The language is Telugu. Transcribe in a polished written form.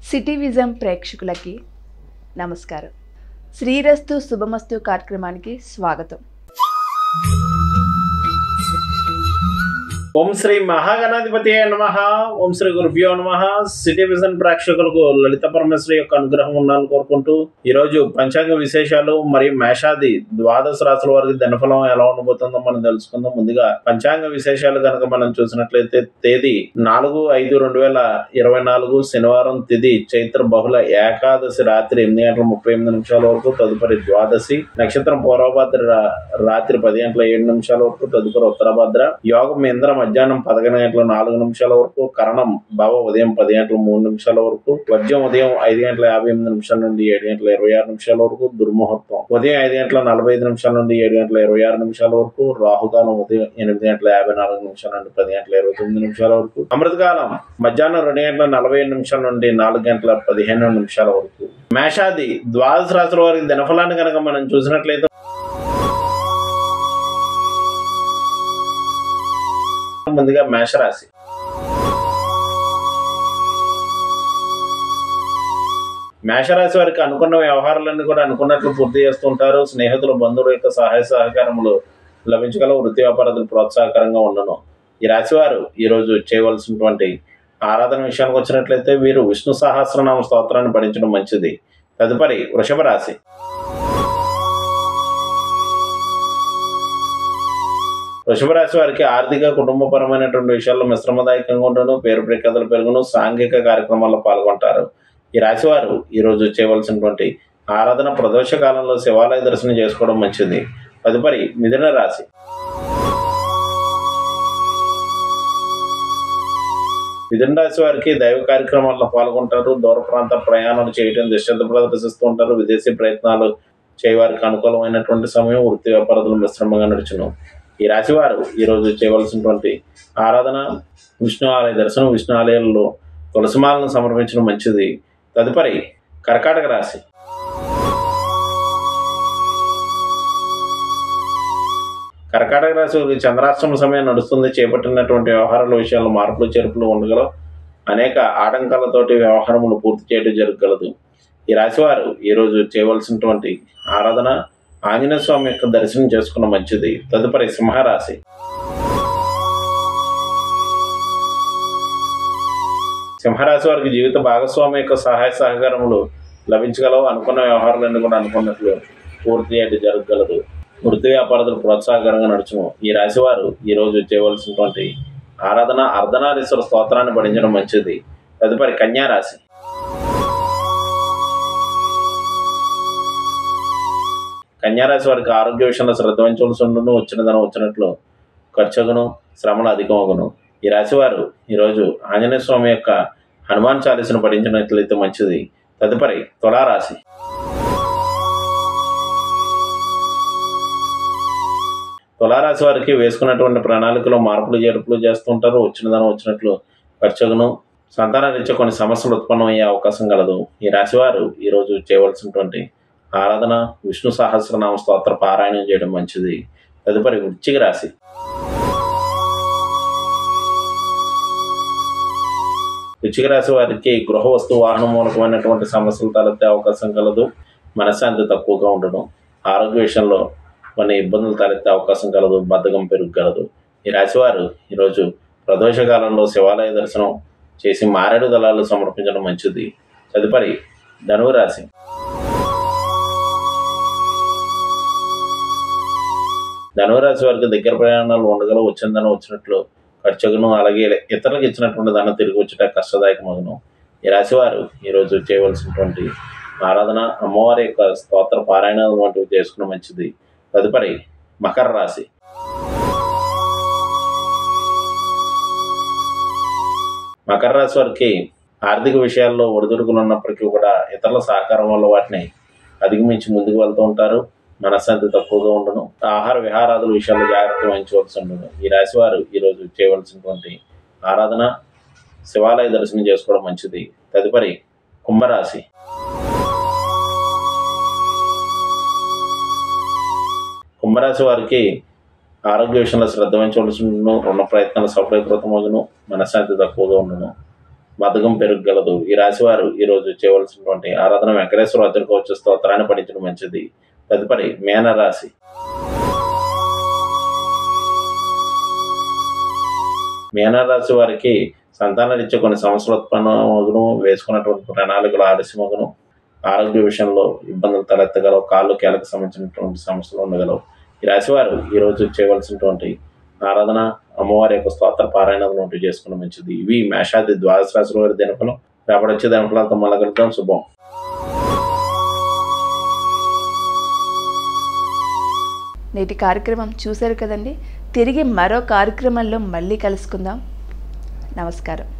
సిటీ విజన్ ప్రేక్షకులకి నమస్కారం. శ్రీరస్తు శుభమస్తు కార్యక్రమానికి స్వాగతం. ఓం శ్రీ మహాగణాధిపతి నమః. ఓం శ్రీ గురుభ్యో నమః. సిటీ విజన్ ప్రేక్షకులకు లలిత పరమేశ్వరి యొక్క అనుగ్రహం ఉండాలని కోరుకుంటూ ఈరోజు పంచాంగ విశేషాలు మరియు మేషాది ద్వాదశ రాశుల వారికి దినఫలం ఎలా ఉండబోతుందో మనం తెలుసుకుందాం. ముందుగా పంచాంగ విశేషాలు కనుక మనం చూసినట్లయితే తేదీ 4/5/2024 శనివారం, తిథి చైత్ర బహుళ ఏకాదశి రాత్రి 8:38 వరకు, తదుపరి ద్వాదశి నక్షత్రం పూర్వభద్ర రాత్రి 10:07 వరకు, తదుపరి ఉత్తరభద్ర యోగం ఇంద్ర మధ్యాహ్నం 11:04 వరకు, కరణం భవ ఉదయం 10:03 వరకు, వర్జ్యం ఉదయం 5:58 నుండి 7:26 వరకు, దుర్ముహూర్తం ఉదయం 5:45 నుండి 7:26 వరకు, రాహుకాలం ఉదయం 8:54 నుండి 10:29 వరకు, అమృతకాలం మధ్యాహ్నం 2:47 నుండి 4:15 వరకు. మేషాది ద్వాదశ రాశుల వారికి దినఫలాన్ని కనుక మనం చూసినట్లయితే ముందుగా మేషరాశి. మేషరాశి వారికి అనుకున్న వ్యవహారాలన్నీ కూడా అనుకున్నట్లు పూర్తి చేస్తుంటారు. స్నేహితులు, బంధువుల యొక్క సహాయ సహకారములు లభించగల, వృత్తి వ్యాపారాలు ప్రోత్సాహకరంగా ఉండను. ఈ రాశి వారు ఈరోజు చేయవలసినటువంటి ఆరాధన విషయానికి వచ్చినట్లయితే వీరు విష్ణు సహస్రనామ స్తోత్రాన్ని పఠించడం మంచిది. తదుపరి వృషభ రాశి. వృషభ రాశి వారికి ఆర్థిక, కుటుంబపరమైనటువంటి విషయాల్లో మిశ్రమదాయకంగా ఉండను, పేరు ప్రఖ్యాతలు పెరుగును, సాంఘిక కార్యక్రమాల్లో పాల్గొంటారు. ఈ రాశి వారు ఈరోజు చేయవలసినటువంటి ఆరాధన ప్రదోష కాలంలో శివాలయ దర్శనం చేసుకోవడం మంచిది. తదుపరి మిథున రాశి. మిథున రాశి వారికి దైవ కార్యక్రమాల్లో పాల్గొంటారు. దూర ప్రాంత ప్రయాణాలు చేయడం శ్రద్ధ ప్రదర్శిస్తూ ఉంటారు. విదేశీ ప్రయత్నాలు చేయవారికి అనుకూలమైనటువంటి సమయం. వృత్తి వ్యాపారాలు మిశ్రమంగా నడుచును. ఈ రాశి వారు ఈరోజు చేయవలసినటువంటి ఆరాధన విష్ణు ఆలయ దర్శనం, విష్ణు ఆలయాల్లో తులసిమాలను సమర్పించడం మంచిది. తదుపరి కర్కాటక రాశి. కర్కాటక రాశి వారికి చంద్రాష్టమ సమయం నడుస్తుంది. చేపట్టినటువంటి వ్యవహారాల విషయాల్లో మార్పులు చేర్పులు ఉండగలవు. అనేక ఆటంకాలతోటి వ్యవహారములు పూర్తి చేయడం జరగగలదు. ఈ రాశి వారు ఈరోజు చేయవలసినటువంటి ఆరాధన ఆంజనేయ స్వామి యొక్క దర్శనం చేసుకున్న మంచిది. తదుపరి సింహరాశి. సింహరాశి వారికి జీవిత భాగస్వామి యొక్క సహాయ సహకారములు లభించగలవు. అనుకున్న వ్యవహారాలన్నీ కూడా అనుకున్నట్లు పూర్తి చేయడం జరగగలదు. వృత్తి వ్యాపారాలు ప్రోత్సాహకరంగా నడుచును. ఈ రాశి వారు ఈరోజు చేయవలసినటువంటి ఆరాధన అర్ధనారీశ్వర స్తోత్రాన్ని పఠించడం మంచిది. తదుపరి కన్యా రాశి. కన్యారాశి వారికి ఆరోగ్య విషయంలో శ్రద్ధ వహించవలసి ఉండును. వచ్చిన ధనం వచ్చినట్లు ఖర్చుగును, శ్రమలు అధికమగును. ఈ రాశి వారు ఈరోజు ఆంజనేయ స్వామి యొక్క హనుమాన్ చాలీసను పఠించినట్లయితే మంచిది. తదుపరి తులారాశి. తులారాశి వారికి వేసుకున్నటువంటి ప్రణాళికలో మార్పులు చేర్పులు చేస్తుంటారు. వచ్చిన ధనం వచ్చినట్లు ఖర్చుగును, సంతాన రీత్యా కొన్ని సమస్యలు ఉత్పన్నమయ్యే అవకాశం కలదు. ఈ రాశి వారు ఈరోజు చేయవలసినటువంటి ఆరాధన విష్ణు సహస్రనామ స్తోత్ర పారాయణం చేయడం మంచిది. తదుపరి వృశ్చిక రాశి. వృశ్చిక రాశి వారికి గృహ వస్తు వాహన మూలకమైనటువంటి సమస్యలు తలెత్తే అవకాశం కలదు. మనశ్శాంతి తక్కువగా ఉండడం, ఆరోగ్య విషయంలో కొన్ని ఇబ్బందులు తలెత్తే అవకాశం కలదు. బద్ధకం పెరగగలదు. ఈ రాశి వారు ఈరోజు ప్రదోష కాలంలో శివాలయ దర్శనం చేసి మారేడు దళాలు సమర్పించడం మంచిది. తదుపరి ధనువు రాశి. ధనురాశి వారికి దగ్గర ప్రయాణాలు ఉండగలవు. వచ్చిన ధనం వచ్చినట్లు ఖర్చుగును, అలాగే ఇతరులకు ఇచ్చినటువంటి ధనం తిరిగి వచ్చేట కష్టదాయకమగును. ఈ రాశి వారు ఈరోజు చేయవలసినటువంటి ఆరాధన అమ్మవారి యొక్క స్తోత్ర పారాయణ వంటివి చేసుకున్న మంచిది. తదుపరి మకర రాశి. మకర రాశి వారికి ఆర్థిక విషయాల్లో ఒడిదుడుకులు ఉన్నప్పటికీ కూడా ఇతరుల సహకారం వల్ల వాటిని అధిగమించి ముందుకు వెళ్తూ ఉంటారు. మనశ్శాంతి తక్కువగా ఉండను. ఆహార విహారాదుల విషయాల్లో జాగ్రత్త వహించవలసి ఉండను. ఈ రాశి వారు ఈరోజు చేయవలసినటువంటి ఆరాధన శివాలయ దర్శనం చేసుకోవడం మంచిది. తదుపరి కుంభరాశి. కుంభరాశి వారికి ఆరోగ్య విషయంలో శ్రద్ధ వహించవలసి ఉండను. రుణ ప్రయత్నాలు సఫలీకృతమగును. మనశ్శాంతి తక్కువగా ఉండను. బద్ధకం పెరగగలదు. ఈ రాశి వారు ఈ రోజు చేయవలసినటువంటి ఆరాధన వెంకటేశ్వర అదృకోవచ్చు స్తోత్రాన్ని పఠించడం మంచిది. తదుపరి మీనరాశి. మీనరాశి వారికి సంతానరీత్యా కొన్ని సమస్యలు ఉత్పన్నమగును, వేసుకున్నటువంటి ప్రణాళికలు ఆలస్యమగును, ఆరోగ్య విషయంలో ఇబ్బందులు తలెత్తగలవు, కాళ్ళు కీళ్ళకు సంబంధించినటువంటి సమస్యలు ఉండగలవు. ఈ రాశి వారు ఈ రోజు చేయవలసినటువంటి ఆరాధన అమ్మవారి యొక్క స్తోత్ర పారాయణం చేసుకున్న మంచిది. ఇవి మేషాది ద్వాదశ రాశుల వారి దినఫలం. రేపటి వచ్చే దినఫలాలతో మళ్ళీ కలుద్దాం. శుభం. నేటి కార్యక్రమం చూశారు కదండి. తిరిగి మరో కార్యక్రమంలో మళ్ళీ కలుసుకుందాం. నమస్కారం.